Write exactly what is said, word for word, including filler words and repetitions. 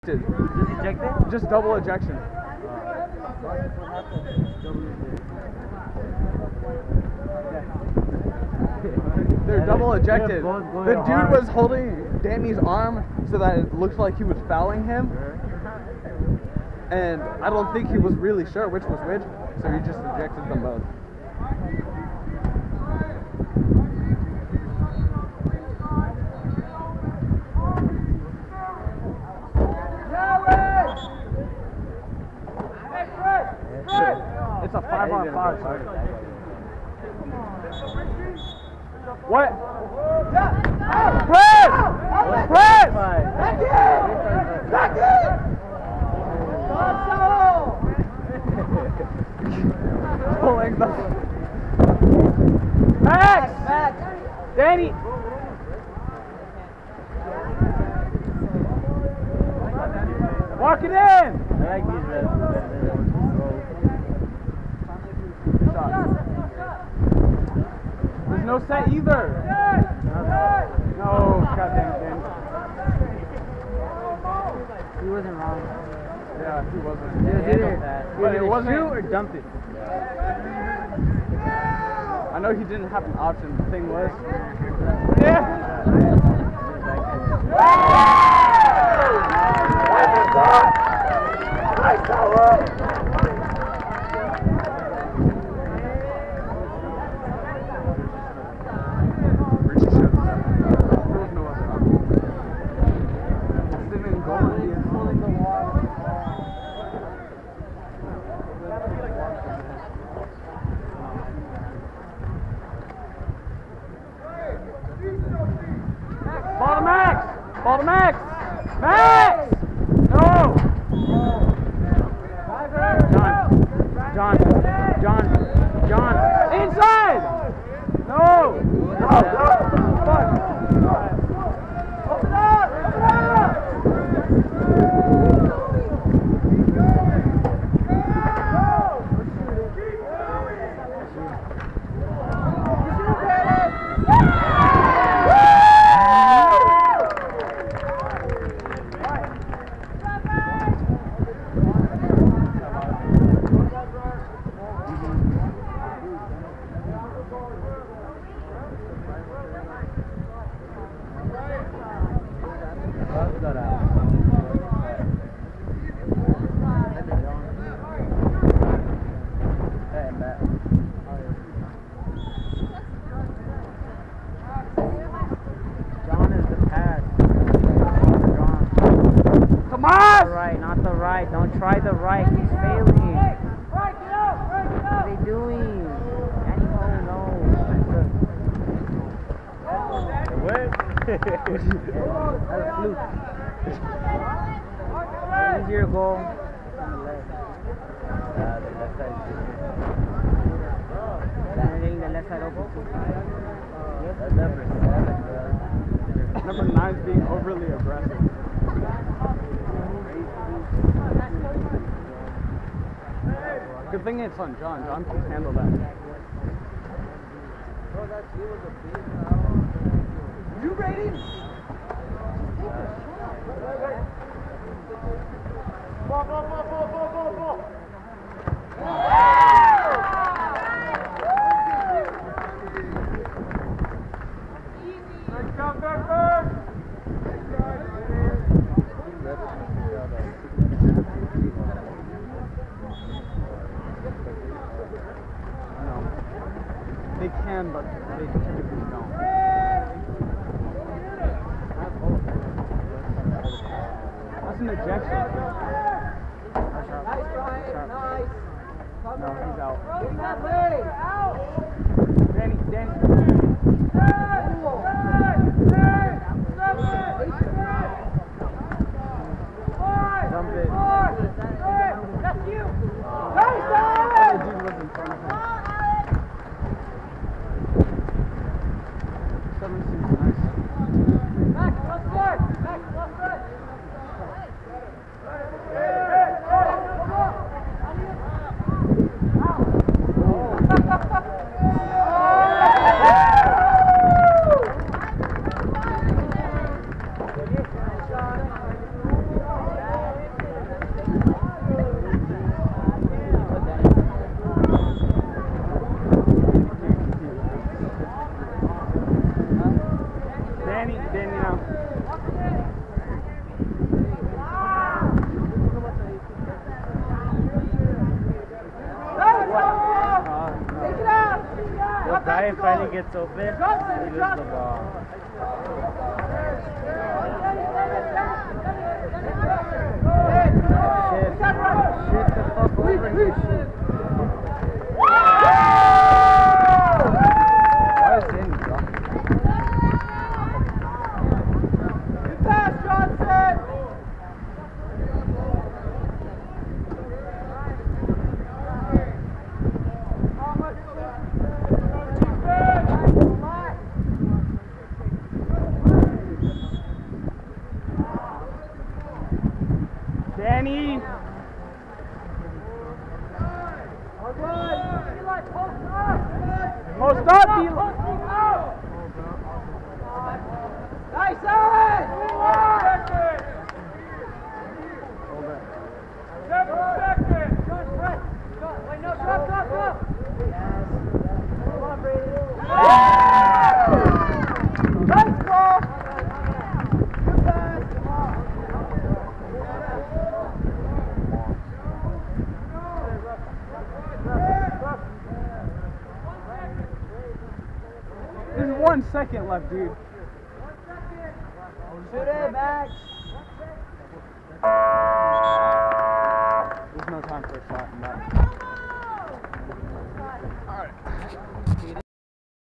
ejected. Just ejected? Just double ejection. They're double ejected. The dude was holding Danny's arm so that it looked like he was fouling him. And I don't think he was really sure which was which, so he just ejected them both. It's a five on five. What? Press! Press! Back in! Back in! Pulling the... Max! Max! Danny! Walk it in! I like these reps. There's no set either. No, goddamn thing. He wasn't wrong. Yeah, he wasn't. It was either, but it wasn't. shoot or dump it. I know he didn't have an option. The thing was. Yeah. Ball to Max! Ball to Max! Max! No! John! John! John! John! Inside! No! No! No! Fuck! Open up! Open up! Don't try the right, he's failing. Right, get up, right, get up. What are they doing? Anyhow, no. What? That's a fluke. Easier goal on the left. Uh, the left side. Hitting the left side open. That's number seven, bro. Number nine's being overly aggressive. Good thing it's on John. John can handle that. You ready? Ball, ball, ball, ball, ball, ball, ball. Back down, back, back. They can, but they typically don't. That's an ejection. Nice, Brian. Nice. No, he's out. Danny, Danny. Dump it. That's you. Nice, Alex! The dude was in front of him. Seven seems nice. Back, left side. Back, left side. guy finally gets open, he loses the ball. Shift. Shift the fuck over and just shoot. Why is Danny dropping? Good pass, Johnson! Danny! Post up, Eli! Nice, Alex! Seven seconds! Wait, no, drop, drop, drop! Come on, Brady. Nice ball! Good pass! There's one second left, dude. Shoot it, Max! There's no time for a shot in that. Alright.